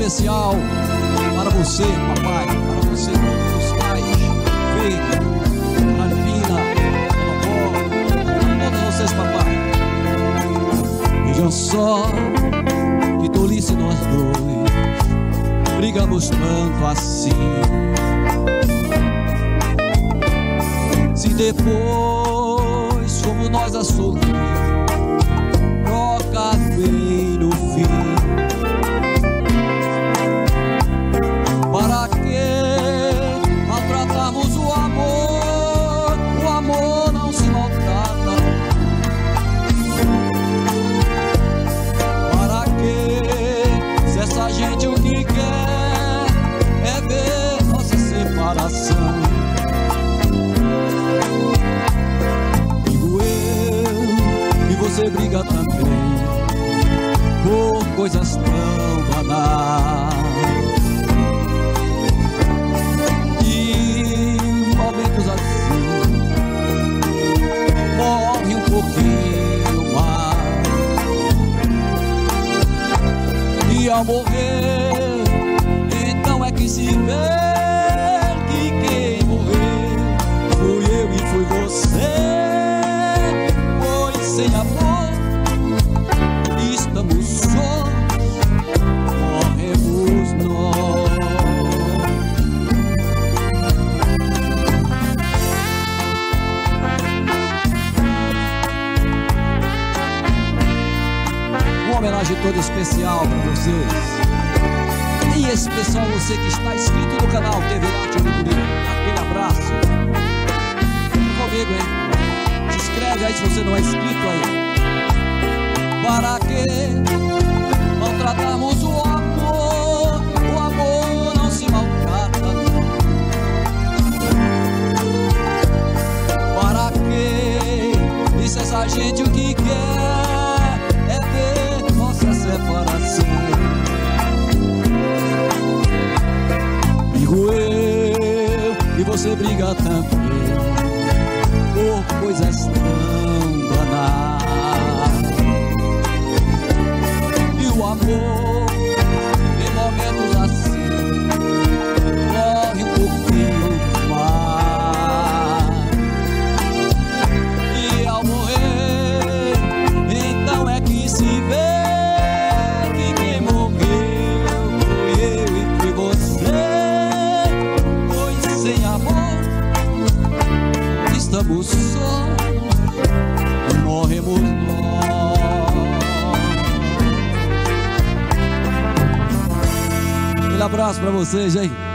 especial para você, papai, para você, os pais, filho, Marfina, vovó, todos vocês, papai. Vejam só que tolice nós dois, brigamos tanto assim. Se depois somos nós a sofrer, troca bem no fim. Para que maltratarmos o amor? O amor não se maltrata. Para que, se essa gente o que quer é ver nossa separação? Digo eu e você briga também por coisas tão banais. Morre um pouquinho mais, e ao morrer, então é que se vê que quem morreu fui eu e fui você. Pois sem amor estamos sós, morremos nós. Uma homenagem toda especial para vocês, em especial você que está inscrito no canal TV Arte Alegria. Aquele abraço. Vem comigo, hein? Se inscreve aí se você não é inscrito aí. Para que maltratarmos o amor? O amor não se maltrata. Para que? Isso essa gente o que quer é ver nossa separação. Digo eu e você briga também por coisas tão banais. E o amor, em momentos assim, corre um pouquinho mais. E ao morrer, então é que se vê que quem morreu foi eu e foi você. Pois sem amor estamos sós, morremos nós. Um abraço pra vocês, hein?